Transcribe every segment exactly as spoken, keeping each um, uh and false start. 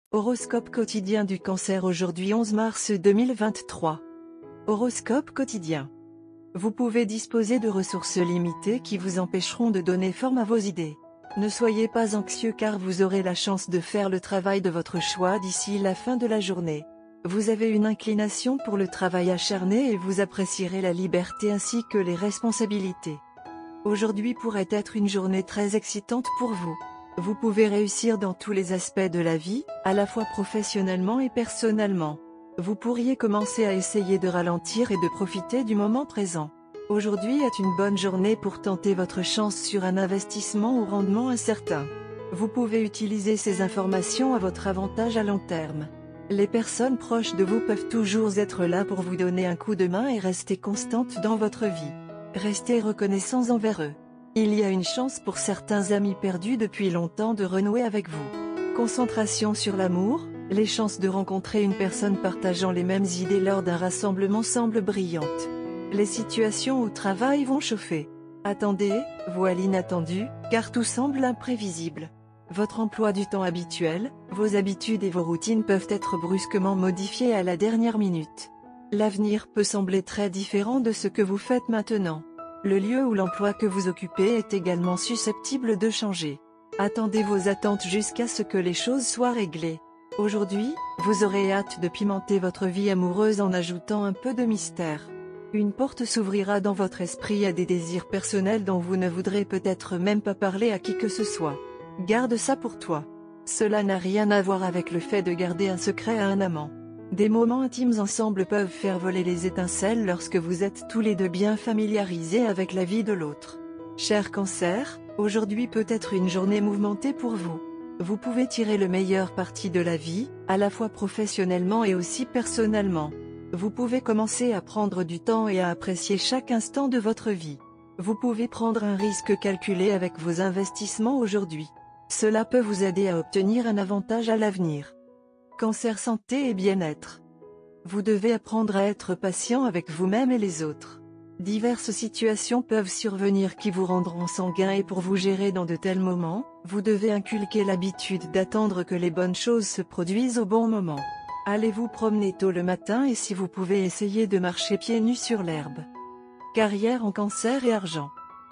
Horoscope quotidien du Cancer aujourd'hui onze mars deux mille vingt-trois. Horoscope quotidien. Vous pouvez disposer de ressources limitées qui vous empêcheront de donner forme à vos idées. Ne soyez pas anxieux car vous aurez la chance de faire le travail de votre choix d'ici la fin de la journée. Vous avez une inclination pour le travail acharné et vous apprécierez la liberté ainsi que les responsabilités. Aujourd'hui pourrait être une journée très excitante pour vous. Vous pouvez réussir dans tous les aspects de la vie, à la fois professionnellement et personnellement. Vous pourriez commencer à essayer de ralentir et de profiter du moment présent. Aujourd'hui est une bonne journée pour tenter votre chance sur un investissement au rendement incertain. Vous pouvez utiliser ces informations à votre avantage à long terme. Les personnes proches de vous peuvent toujours être là pour vous donner un coup de main et rester constantes dans votre vie. Restez reconnaissants envers eux. Il y a une chance pour certains amis perdus depuis longtemps de renouer avec vous. Concentration sur l'amour, les chances de rencontrer une personne partageant les mêmes idées lors d'un rassemblement semblent brillantes. Les situations au travail vont chauffer. Attendez, voile l'inattendu, car tout semble imprévisible. Votre emploi du temps habituel, vos habitudes et vos routines peuvent être brusquement modifiées à la dernière minute. L'avenir peut sembler très différent de ce que vous faites maintenant. Le lieu ou l'emploi que vous occupez est également susceptible de changer. Attendez vos attentes jusqu'à ce que les choses soient réglées. Aujourd'hui, vous aurez hâte de pimenter votre vie amoureuse en ajoutant un peu de mystère. Une porte s'ouvrira dans votre esprit à des désirs personnels dont vous ne voudrez peut-être même pas parler à qui que ce soit. Garde ça pour toi. Cela n'a rien à voir avec le fait de garder un secret à un amant. Des moments intimes ensemble peuvent faire voler les étincelles lorsque vous êtes tous les deux bien familiarisés avec la vie de l'autre. Cher Cancer, aujourd'hui peut être une journée mouvementée pour vous. Vous pouvez tirer le meilleur parti de la vie, à la fois professionnellement et aussi personnellement. Vous pouvez commencer à prendre du temps et à apprécier chaque instant de votre vie. Vous pouvez prendre un risque calculé avec vos investissements aujourd'hui. Cela peut vous aider à obtenir un avantage à l'avenir. Cancer santé et bien-être. Vous devez apprendre à être patient avec vous-même et les autres. Diverses situations peuvent survenir qui vous rendront sanguin et pour vous gérer dans de tels moments, vous devez inculquer l'habitude d'attendre que les bonnes choses se produisent au bon moment. Allez vous promener tôt le matin et si vous pouvez essayer de marcher pieds nus sur l'herbe. Carrière en Cancer et argent.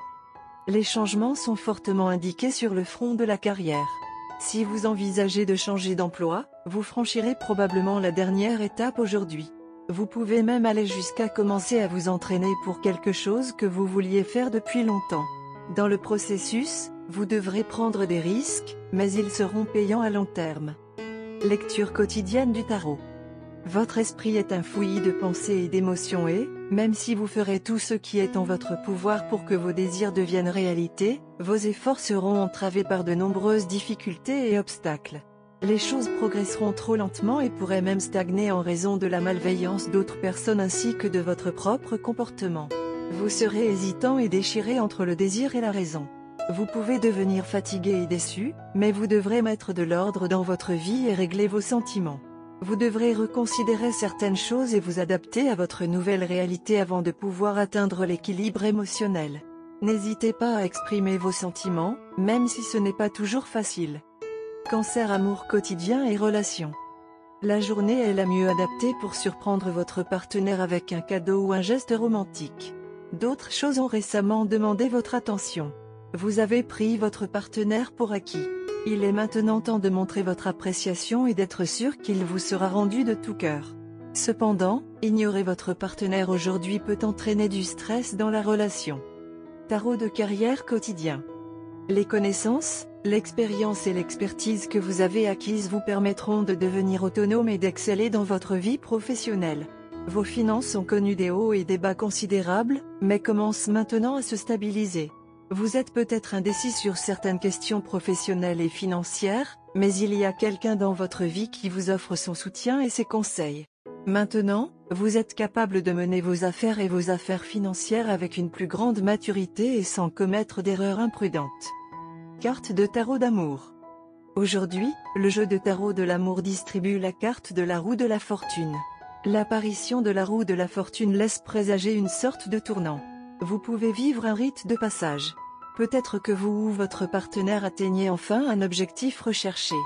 Les changements sont fortement indiqués sur le front de la carrière. Si vous envisagez de changer d'emploi, vous franchirez probablement la dernière étape aujourd'hui. Vous pouvez même aller jusqu'à commencer à vous entraîner pour quelque chose que vous vouliez faire depuis longtemps. Dans le processus, vous devrez prendre des risques, mais ils seront payants à long terme. Lecture quotidienne du tarot. Votre esprit est un fouillis de pensées et d'émotions et, même si vous ferez tout ce qui est en votre pouvoir pour que vos désirs deviennent réalité, vos efforts seront entravés par de nombreuses difficultés et obstacles. Les choses progresseront trop lentement et pourraient même stagner en raison de la malveillance d'autres personnes ainsi que de votre propre comportement. Vous serez hésitant et déchiré entre le désir et la raison. Vous pouvez devenir fatigué et déçu, mais vous devrez mettre de l'ordre dans votre vie et régler vos sentiments. Vous devrez reconsidérer certaines choses et vous adapter à votre nouvelle réalité avant de pouvoir atteindre l'équilibre émotionnel. N'hésitez pas à exprimer vos sentiments, même si ce n'est pas toujours facile. Cancer amour quotidien et relations. La journée est la mieux adaptée pour surprendre votre partenaire avec un cadeau ou un geste romantique. D'autres choses ont récemment demandé votre attention. Vous avez pris votre partenaire pour acquis. Il est maintenant temps de montrer votre appréciation et d'être sûr qu'il vous sera rendu de tout cœur. Cependant, ignorer votre partenaire aujourd'hui peut entraîner du stress dans la relation. Tarot de carrière quotidien. Les connaissances, l'expérience et l'expertise que vous avez acquises vous permettront de devenir autonome et d'exceller dans votre vie professionnelle. Vos finances ont connu des hauts et des bas considérables, mais commencent maintenant à se stabiliser. Vous êtes peut-être indécis sur certaines questions professionnelles et financières, mais il y a quelqu'un dans votre vie qui vous offre son soutien et ses conseils. Maintenant, vous êtes capable de mener vos affaires et vos affaires financières avec une plus grande maturité et sans commettre d'erreurs imprudentes. Carte de tarot d'amour. Aujourd'hui, le jeu de tarot de l'amour distribue la carte de la roue de la fortune. L'apparition de la roue de la fortune laisse présager une sorte de tournant. Vous pouvez vivre un rite de passage. Peut-être que vous ou votre partenaire atteignez enfin un objectif recherché.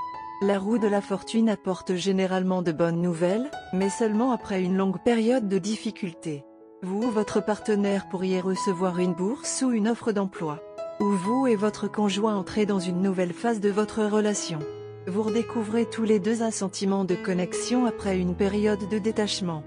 La roue de la fortune apporte généralement de bonnes nouvelles, mais seulement après une longue période de difficulté. Vous ou votre partenaire pourriez recevoir une bourse ou une offre d'emploi. Ou vous et votre conjoint entrez dans une nouvelle phase de votre relation. Vous redécouvrez tous les deux un sentiment de connexion après une période de détachement.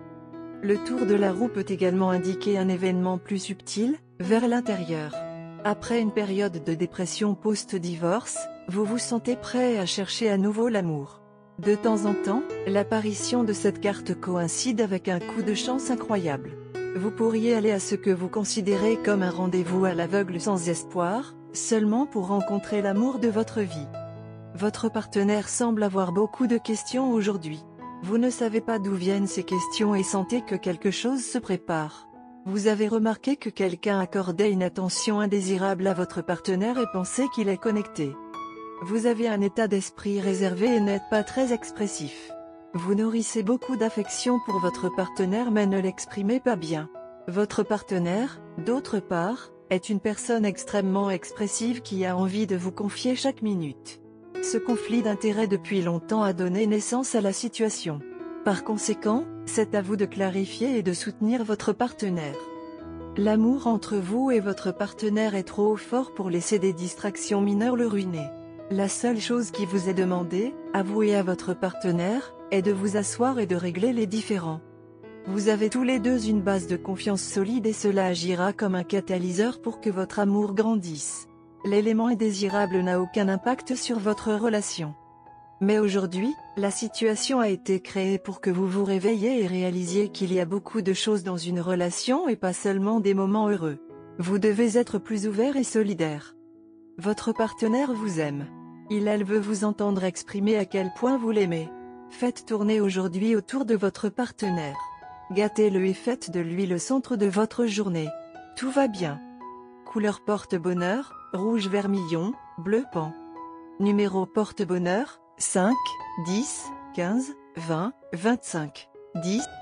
Le tour de la roue peut également indiquer un événement plus subtil, vers l'intérieur. Après une période de dépression post-divorce, vous vous sentez prêt à chercher à nouveau l'amour. De temps en temps, l'apparition de cette carte coïncide avec un coup de chance incroyable. Vous pourriez aller à ce que vous considérez comme un rendez-vous à l'aveugle sans espoir, seulement pour rencontrer l'amour de votre vie. Votre partenaire semble avoir beaucoup de questions aujourd'hui. Vous ne savez pas d'où viennent ces questions et sentez que quelque chose se prépare. Vous avez remarqué que quelqu'un accordait une attention indésirable à votre partenaire et pensez qu'il est connecté. Vous avez un état d'esprit réservé et n'êtes pas très expressif. Vous nourrissez beaucoup d'affection pour votre partenaire mais ne l'exprimez pas bien. Votre partenaire, d'autre part, est une personne extrêmement expressive qui a envie de vous confier chaque minute. Ce conflit d'intérêts depuis longtemps a donné naissance à la situation. Par conséquent, c'est à vous de clarifier et de soutenir votre partenaire. L'amour entre vous et votre partenaire est trop fort pour laisser des distractions mineures le ruiner. La seule chose qui vous est demandée, à vous et à votre partenaire, est de vous asseoir et de régler les différends. Vous avez tous les deux une base de confiance solide et cela agira comme un catalyseur pour que votre amour grandisse. L'élément indésirable n'a aucun impact sur votre relation. Mais aujourd'hui, la situation a été créée pour que vous vous réveilliez et réalisiez qu'il y a beaucoup de choses dans une relation et pas seulement des moments heureux. Vous devez être plus ouvert et solidaire. Votre partenaire vous aime. Il elle veut vous entendre exprimer à quel point vous l'aimez. Faites tourner aujourd'hui autour de votre partenaire. Gâtez-le et faites de lui le centre de votre journée. Tout va bien. Couleur porte-bonheur, rouge vermillon, bleu pan. Numéro porte-bonheur, cinq, dix, quinze, vingt, vingt-cinq, dix.